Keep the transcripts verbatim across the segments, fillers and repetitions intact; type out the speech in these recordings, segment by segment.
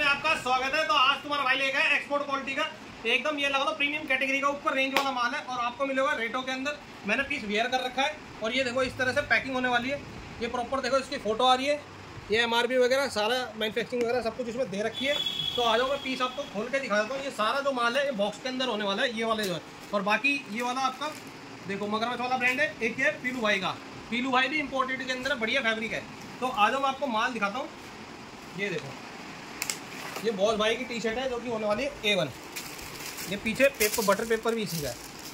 आपका स्वागत है। तो आज तुम्हारा भाई लेगा एक्सपोर्ट क्वालिटी का एकदम ये लगा लो प्रीमियम कैटेगरी का ऊपर रेंज वाला माल है और आपको मिलेगा रेटों के अंदर। मैंने पीस वेयर कर रखा है और ये देखो इस तरह से पैकिंग होने वाली है। ये प्रॉपर देखो इसकी फोटो आ रही है, ये एमआरपी वगैरह सारा मैन्युफैक्चरिंग वगैरह सब कुछ इसमें दे रखी है। तो आ जाओ मैं पीस आपको खोल के दिखा देता हूँ। ये सारा जो माल है ये बॉक्स के अंदर होने वाला है, ये वाले जो है। और बाकी ये वाला आपका देखो मगरमच्छ वाला ब्रांड है, एक ये पीलू भाई का, पीलू भाई भी इम्पोर्टेड के अंदर बढ़िया फैब्रिक है। तो आ जाओ मैं आपको माल दिखाता हूँ। ये देखो ये बॉस भाई की टी शर्ट है जो कि होने वाली है ए वन। ये पीछे पेपर बटर पेपर भी इसी का है।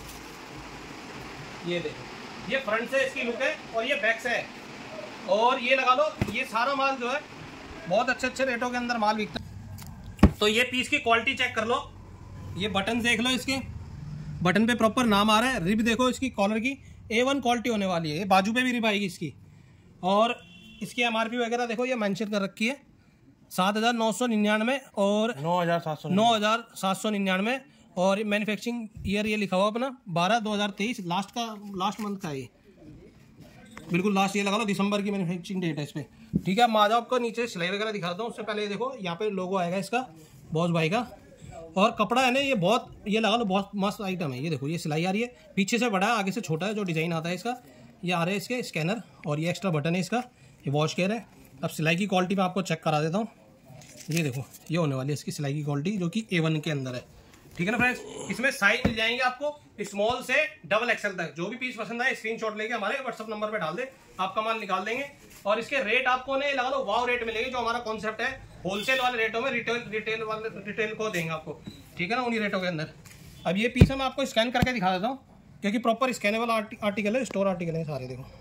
ये देखो ये फ्रंट से इसकी लुक है और ये बैक से है। और ये लगा लो ये सारा माल जो है बहुत अच्छे अच्छे रेटों के अंदर माल बिकता है। तो ये पीस की क्वालिटी चेक कर लो, ये बटन देख लो, इसके बटन पे प्रॉपर नाम आ रहा है। रिब देखो इसकी कॉलर की ए वन क्वालिटी होने वाली है। ये बाजू पे भी रिब आएगी इसकी। और इसकी एमआरपी वगैरह देखो ये मेंशन कर रखी है सात हज़ार नौ सौ निन्यानवे और नौ हज़ार सात सौ नौ हज़ार सात सौ निन्यानवे और मैन्युफैक्चरिंग ईयर ये लिखा हुआ अपना बारह दो हज़ार तेईस लास्ट का लास्ट मंथ का है, ये बिल्कुल लास्ट ये लगा लो दिसंबर की मैन्युफैक्चरिंग डेट है इस पर। ठीक है, मैं आ जाओ आपको नीचे सिलाई वगैरह दिखाता हूँ। उससे पहले देखो यहाँ पे लोगो आएगा इसका बॉस भाई का। और कपड़ा है ना ये बहुत ये लगा लो बहुत मस्त आइटम है। ये देखो ये सिलाई आ रही है, पीछे से बड़ा है आगे से छोटा है जो डिज़ाइन आता है इसका। ये आ रहा है इसके स्कैनर और ये एक्स्ट्रा बटन है इसका, ये वॉश केयर है। अब सिलाई की क्वालिटी मैं आपको चेक करा देता हूँ। ये देखो ये होने वाली है इसकी सिलाई की क्वालिटी जो कि ए वन के अंदर है। ठीक है ना फ्रेंड्स, इसमें साइज मिल जाएंगे आपको स्मॉल से डबल एक्सएल तक। जो भी पीस पसंद आए स्क्रीनशॉट लेके हमारे व्हाट्सएप नंबर पे डाल दे, आपका माल निकाल देंगे। और इसके रेट आपको ने लगा लो वाव रेट मिलेंगे। जो हमारा कॉन्सेप्ट है होलसेल वाले रेटों में रिटेल रिटेल वाले रिटेल को देंगे आपको। ठीक है ना, उन्हीं रेटों के अंदर। अब ये पीस मैं आपको स्कैन करके दिखा देता हूँ क्योंकि प्रॉपर स्कैनेबल आर्टिकल है, स्टोर आर्टिकल है सारे। देखो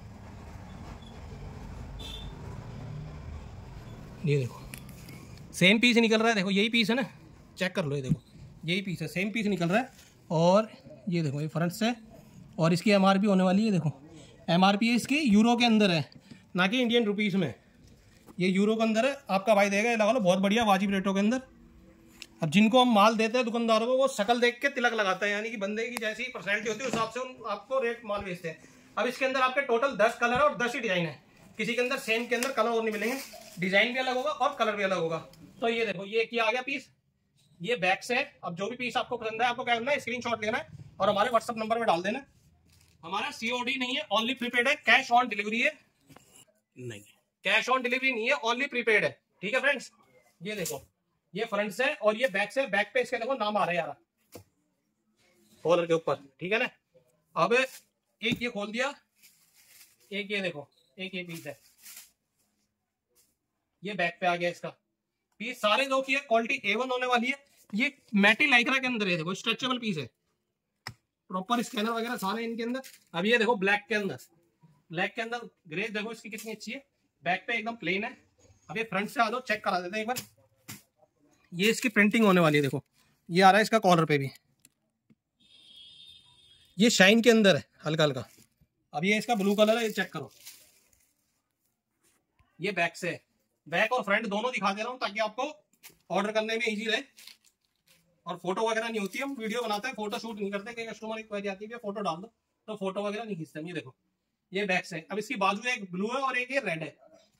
ये देखो सेम पीस निकल रहा है। देखो यही पीस है ना, चेक कर लो। ये देखो यही पीस है, सेम पीस निकल रहा है। और ये देखो ये फ्रंट से और इसकी एमआरपी होने वाली है। देखो एमआरपी है इसकी यूरो के अंदर है ना कि इंडियन रुपीस में। ये यूरो के अंदर है, आपका भाई देगा ये लगा लो बहुत बढ़िया वाजिब रेटों के अंदर। अब जिनको हम माल देते हैं दुकानदारों को, वो शक्ल देख के तिलक लगाता है, यानी कि बंदे की जैसी पर्सनैलिटी होती है उस हिसाब से उन आपको रेट माल बेचते हैं। अब इसके अंदर आपके टोटल दस कलर और दस ही डिजाइन है। किसी के अंदर सेम के अंदर कलर और नहीं मिलेंगे, डिजाइन भी अलग होगा और कलर भी अलग होगा। तो ये देखो ये क्या आ गया पीस, ये बैक से है। अब जो भी पीस आपको पसंद है आपको क्या करना है, स्क्रीनशॉट लेना है और हमारे व्हाट्सएप नंबर पे डाल देना। हमारा सीओडी नहीं है, ओनली प्रीपेड है। कैश ऑन डिलीवरी है नहीं, कैश ऑन डिलीवरी नहीं है, ओनली प्रीपेड है। ठीक है फ्रेंड्स, ये देखो ये फ्रंट से और ये बैक से। बैक पे इसके देखो नाम आ रहा है यार कॉलर के ऊपर। ठीक है ना, अब एक ये खोल दिया, एक ये देखो एक ये पीस है, ये बैक पे आ गया इसका पीस। सारे दो की क्वालिटी ए वन होने वाली है। ये मैटी लाइक्रा के अंदर है, देखो स्ट्रेचेबल पीस है, प्रॉपर स्कैनर वगैरह सारे इनके अंदर। अब ये देखो ब्लैक के अंदर, ब्लैक के अंदर ग्रेस देखो इसकी कितनी अच्छी है, बैक पे एकदम प्लेन है। अब ये फ्रंट से आ जाओ, चेक करा देते हैं एक बार। ये इसकी प्रिंटिंग होने वाली है, देखो ये आ रहा है इसका कॉलर पे भी, ये शाइन के अंदर है हल्का हल्का। अब ये इसका ब्लू कलर है, ये चेक करो। ये बैक से है, बैक और फ्रंट दोनों दिखा दे रहा हूँ ताकि आपको ऑर्डर करने में इजी रहे। और फोटो वगैरह नहीं होती, हम वीडियो बनाते हैं, फोटो शूट नहीं करते। कई कस्टमर की क्वेरी आती है फोटो डाल दो, तो फोटो वगैरह नहीं खींचते। ये देखो ये बैक से। अब इसकी बाजू एक ब्लू है और एक ये रेड है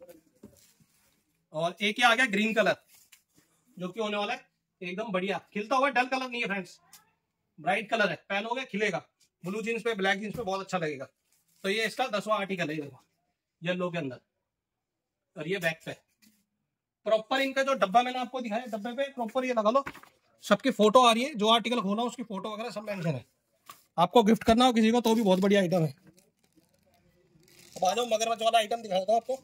और एक ये आ गया ग्रीन कलर जो कि होने वाला है एकदम बढ़िया खिलता हुआ। डल कलर नहीं है फ्रेंड्स, ब्राइट कलर है, पहनोगे खिलेगा। ब्लू जींस पे ब्लैक जींस पे बहुत अच्छा लगेगा। तो ये इसका दसवां आर्टिकल है, ये देखो येलो के अंदर। और ये बैक पे प्रॉपर इनका जो डब्बा मैंने आपको दिखाया, डब्बे पे प्रॉपर ये लगा लो सबकी फोटो आ रही है। जो आर्टिकल खोला उसकी फोटो वगैरह सब मेंशन है। आपको गिफ्ट करना हो किसी को तो भी बहुत बढ़िया आइटम है। अब आ जाओ मगरमच्छ वाला आइटम दिखा देता हूँ आपको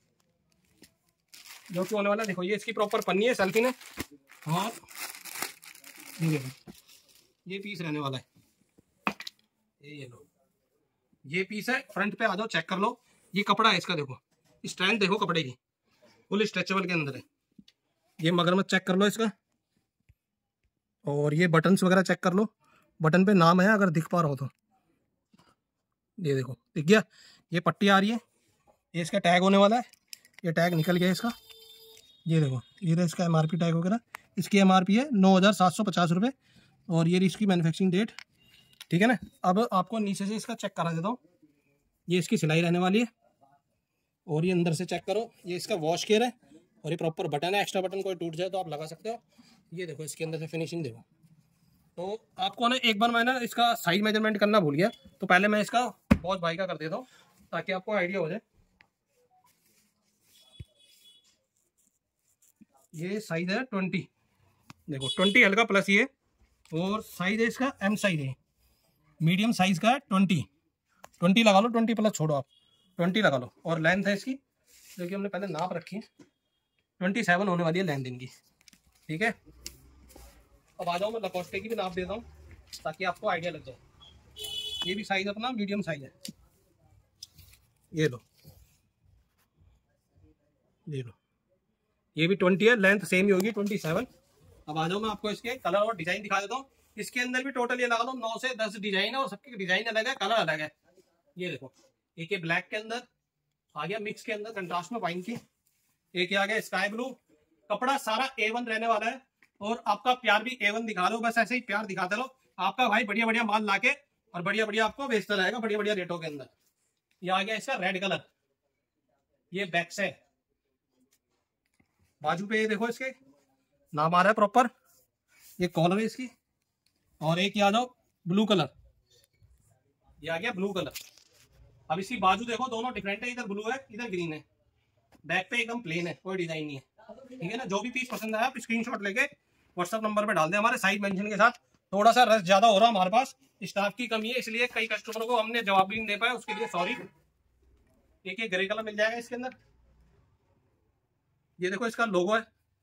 जो कि होने वाला है। देखो ये इसकी प्रॉपर पन्नी है सेल्फी ने, और ये देखो ये पीस रहने वाला है। ये ये लो ये पीस है, फ्रंट पे आ जाओ चेक कर लो। ये कपड़ा है इसका, देखो स्ट्रेंथ देखो कपड़े की, फुल स्ट्रेचेबल के अंदर है। ये मगरमच्छ चेक कर लो इसका। और ये बटन्स वगैरह चेक कर लो, बटन पे नाम है अगर दिख पा रहा हो तो। ये देखो दिख गया, ये पट्टी आ रही है, ये इसका टैग होने वाला है। ये टैग निकल गया इसका, ये देखो ये इसका एमआरपी टैग वगैरह। इसकी एमआरपी है नौ हज़ार सात सौ पचास रुपये और ये इसकी मैन्युफैक्चरिंग डेट। ठीक है ना, अब आपको नीचे से इसका चेक करा देता हूँ। ये इसकी सिलाई रहने वाली है और ये अंदर से चेक करो, ये इसका वॉश केयर है और ये प्रॉपर बटन है, एक्स्ट्रा बटन कोई टूट जाए तो आप लगा सकते हो। ये देखो इसके अंदर से फिनिशिंग देखो। तो आपको ना एक बार मैं ना इसका साइज मेजरमेंट करना भूल गया, तो पहले मैं इसका वॉच भाई का कर देता हूँ ताकि आपको आइडिया हो जाए। ये साइज है ट्वेंटी, देखो ट्वेंटी एल का प्लस ये, और साइज है इसका एम साइज है, मीडियम साइज का है ट्वेंटी। ट्वेंटी लगा लो, ट्वेंटी प्लस छोड़ो आप, ट्वेंटी लगा लो। और लेंथ है इसकी जो कि हमने पहले नाप रखी है, ट्वेंटी सेवन होने वाली है लेंथ इनकी, ठीक है। अब आ जाओ मैं लकोस्टे की भी नाप देता हूँ ताकि आपको आइडिया लग जाए। ये भी साइज अपना मीडियम साइज है, ये लो ये लो, ये भी ट्वेंटी है, लेंथ सेम ही होगी ट्वेंटी सेवन। अब आ जाओ मैं आपको इसके कलर और डिजाइन दिखा देता हूँ। इसके अंदर भी टोटल ये लगा दो नौ से दस डिजाइन है, और सबके डिजाइन अलग है, कलर अलग है। ये देखो, एक ये ब्लैक के अंदर आ गया, मिक्स के अंदर कंट्रास्ट में वाइन की, एक ये आ गया स्काई ब्लू। कपड़ा सारा ए वन रहने वाला है, और आपका प्यार भी ए वन दिखा लो, बस ऐसे ही प्यार दिखाते रहो। आपका भाई बढ़िया बढ़िया माल लाके और बढ़िया बढ़िया आपको बेचता रहेगा बढ़िया बढ़िया रेटों के अंदर। ये आ गया इसका रेड कलर, ये बैक से बाजू पे ये देखो इसके नाम आ रहा है प्रॉपर, ये कॉलर है इसकी। और एक आ जाओ ब्लू कलर, ये आ गया ब्लू कलर। अब इसकी बाजू देखो, दोनों डिफरेंट है, इधर ब्लू है इधर ग्रीन है, बैक पे एकदम प्लेन है, कोई डिजाइन नहीं है, ठीक है ना। जो भी पीस पसंद आया आप स्क्रीनशॉट लेके व्हाट्सएप नंबर पे डाल दें हमारे साइज मेंशन के साथ। थोड़ा सा रश ज्यादा हो रहा है हमारे पास, स्टाफ की कमी है, इसलिए कई कस्टमरों को हमने जवाब भी नहीं दे पाया, उसके लिए सॉरी। एक एक ग्रे कलर मिल जाएगा इसके अंदर, ये देखो इसका लोगो है।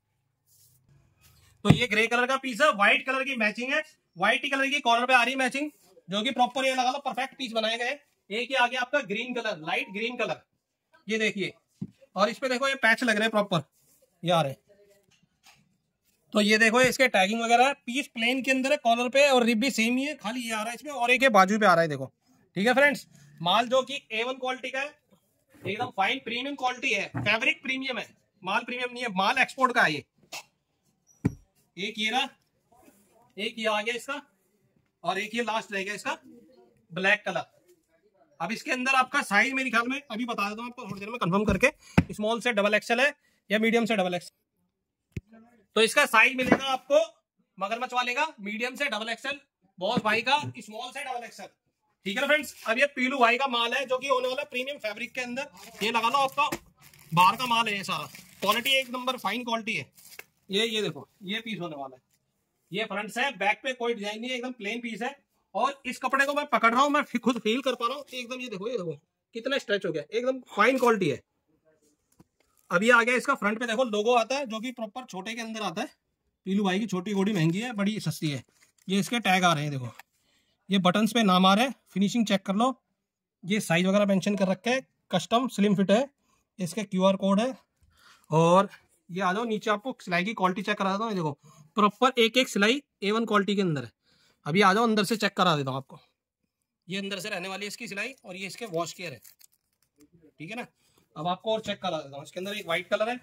तो ये ग्रे कलर का पीस है, व्हाइट कलर की मैचिंग है, व्हाइट कलर की कॉलर पे आ रही मैचिंग, जो कि प्रॉपर ये लगा लो परफेक्ट पीस बनाए गए। एक ही आ गया आपका green colour, light green colour, ये देखिए, और इस पे देखो ये पैच लग रहे हैं प्रॉपर, ये आ रहे। तो ये देखो इसके टैगिंग वगैरह है, पीस प्लेन के अंदर है कॉलर पे, और रिब भी सेम ही है, खाली ये आ रहा है इसमें, और एक बाजू पे आ रहा है देखो, ठीक है फ्रेंड्स। माल जो कि ए वन क्वालिटी का है, एकदम फाइन प्रीमियम क्वालिटी है, फैब्रिक प्रीमियम है, माल प्रीमियम नहीं है, माल एक्सपोर्ट का है ये। एक ये रहा, एक ये आ गया इसका, और एक ये लास्ट रह गया इसका ब्लैक कलर। अब इसके अंदर आपका साइज मेरे ख्याल में अभी बता देता हूँ आपको थोड़ी देर में कंफर्म करके, स्मॉल से डबल एक्सएल है या मीडियम से डबल एक्सएल। तो इसका साइज मिलेगा आपको मगरमच्छ वाले का मीडियम से डबल एक्सएल, बॉस भाई का स्मॉल से डबल एक्सएल, ठीक है ना फ्रेंड्स। अब ये पीलू भाई का माल है जो कि होने वाला प्रीमियम फैब्रिक के अंदर, ये लगा लो आपका बाहर का माल है, ये सारा क्वालिटी एक नंबर फाइन क्वालिटी है। ये ये देखो ये पीस होने वाला है, ये फ्रंट से है, बैक पे कोई डिजाइन नहीं है, एकदम प्लेन पीस है। और इस कपड़े को मैं पकड़ रहा हूँ, मैं खुद फील कर पा रहा हूँ एकदम, ये देखो ये देखो कितना स्ट्रेच हो गया, एकदम फाइन क्वालिटी है। अब ये आ गया इसका फ्रंट पे देखो लोगो आता है, जो कि प्रॉपर छोटे के अंदर आता है। पीलू भाई की छोटी घोड़ी महंगी है, बड़ी सस्ती है। ये इसके टैग आ रहे हैं देखो, ये बटन्स पे नाम आ रहे हैं, फिनिशिंग चेक कर लो, ये साइज वगैरह मेंशन कर रखे है, कस्टम स्लिम फिट है, इसके क्यूआर कोड है। और ये आ जाओ नीचे, आपको सिलाई की क्वालिटी चेक करा देता हूँ, देखो प्रॉपर एक एक सिलाई ए वन क्वालिटी के अंदर है। अभी आ जाओ अंदर से चेक करा देता हूँ आपको, ये अंदर से रहने वाली है इसकी सिलाई, और ये इसके वॉश केयर है, ठीक है ना। अब आपको और चेक करा देता हूँ, इसके अंदर एक व्हाइट कलर है,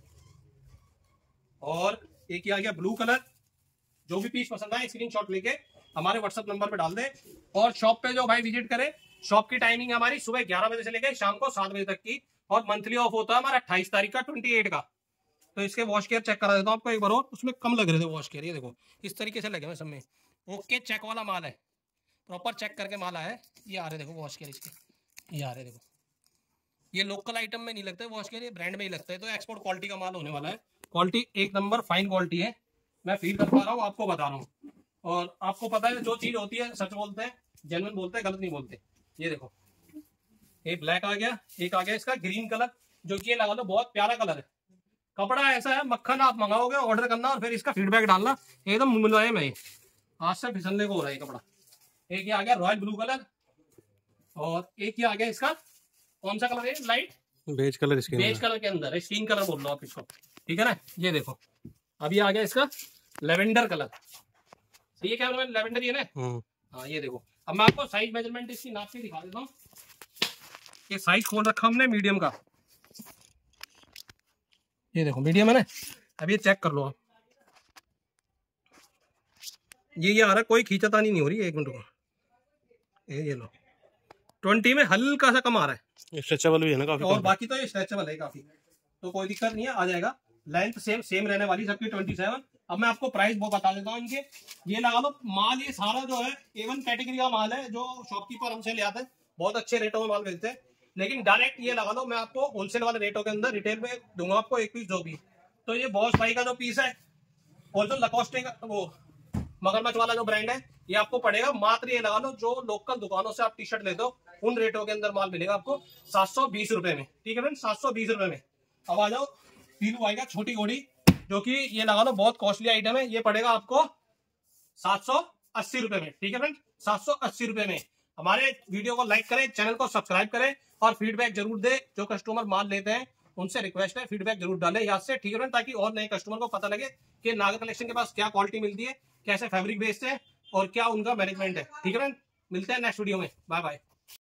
और एक ही आ गया ब्लू कलर। जो भी पीस पसंद आए स्क्रीनशॉट लेके हमारे व्हाट्सएप नंबर पे डाल दे। और शॉप पे जो भाई विजिट करे, शॉप की टाइमिंग हमारी सुबह ग्यारह बजे से लेकर शाम को सात बजे तक की, और मंथली ऑफ होता है हमारा अट्ठाईस तारीख का ट्वेंटी एट का। तो इसके वॉश केयर चेक करा देता हूँ आपको एक बार, और उसमें कम लग रहे थे वॉश केयर, ये देखो इस तरीके से लगे हुए सब में। ओके चेक वाला माल है, प्रॉपर चेक करके माल आया है। ये आ रहे देखो वॉश केयर इसके, ये आ रहे देखो, ये लोकल आइटम में नहीं लगता है वॉश केयर, ये ब्रांड में ही लगता है। तो एक्सपोर्ट क्वालिटी का माल होने वाला है, क्वालिटी एक नंबर फाइन क्वालिटी है, मैं फील कर पा रहा हूँ, आपको बता रहा हूँ। और आपको पता है जो चीज होती है सच बोलते हैं, जेन्युइन बोलते हैं, गलत नहीं बोलते। ये देखो एक ब्लैक आ गया, एक आ गया इसका ग्रीन कलर, जो कि ये लगा लो बहुत प्यारा कलर है। कपड़ा ऐसा है मक्खन, आप मंगाओगे ऑर्डर करना और फिर इसका फीडबैक डालना, एकदम मुलायम है, आज से फिसलने को हो रहा है कपड़ा। एक ये आ गया रॉयल ब्लू कलर, और एक ये आ गया इसका कौन सा कलर है, लाइट बेज कलर, इसके बेज कलर के अंदर स्किन कलर बोल लो आप इसको, ठीक है ना। ये देखो अभी आ गया इसका लेवेंडर कलर, सही है क्या लेवेंडर, ये ना। हाँ ये देखो, अब मैं आपको साइज मेजरमेंट इसकी नाप के दिखा देता हूँ। ये साइज खोल रखा हमने मीडियम का, ये देखो मीडियम है ना। अब ये चेक कर लो आप, ये ये आ रहा है, कोई खींचातानी नहीं हो रही है, एक मिनट को, ये ये लो ट्वेंटी में हल्का सा कम आ रहा है, स्ट्रेचेबल भी है ना काफी, और बाकी तो ये स्ट्रेचेबल है काफी, तो कोई दिक्कत नहीं है, आ जाएगा। लेंथ सेम सेम रहने वाली सबकी ट्वेंटी सेवन। अब मैं आपको प्राइस वो बता देता हूँ इनके। ये लगा लो माल, ये सारा जो है ए वन कैटेगरी का माल है, जो शॉपकीपर हमसे ले आते हैं, बहुत अच्छे रेटों में माल मिलते हैं। लेकिन डायरेक्ट ये लगा लो मैं आपको होलसेल वाले रेटों के अंदर रिटेल में दूंगा आपको एक पीस जो भी। तो ये बॉस भाई का जो पीस है और जो लकोस्टे का वो मगरमच्छ वाला जो ब्रांड है, ये आपको पड़ेगा मात्र, ये लगा लो जो लोकल दुकानों से आप टी शर्ट लेते हो उन रेटों के अंदर माल मिलेगा आपको सात सौ बीस रुपए में। ठीक है फ्रेंड, सात सौ बीस रुपए में। अब आ जाओ पीलू भाई का छोटी घोड़ी, जो कि ये लगा लो बहुत कॉस्टली आइटम है, ये पड़ेगा आपको सात सौ अस्सी रुपए में। ठीक है फ्रेंड, सात सौ अस्सी रुपए में। हमारे वीडियो को लाइक करें, चैनल को सब्सक्राइब करें और फीडबैक जरूर दे। जो कस्टमर माल लेते हैं उनसे रिक्वेस्ट है फीडबैक जरूर डालें याद से। ठीक है फ्रेंड, ताकि और नए कस्टमर को पता लगे कि नागर कलेक्शन के पास क्या क्वालिटी मिलती है, कैसे फैब्रिक बेचते हैं और क्या उनका मैनेजमेंट है। ठीक है फ्रेंड, मिलते हैं नेक्स्ट वीडियो में। Bye bye.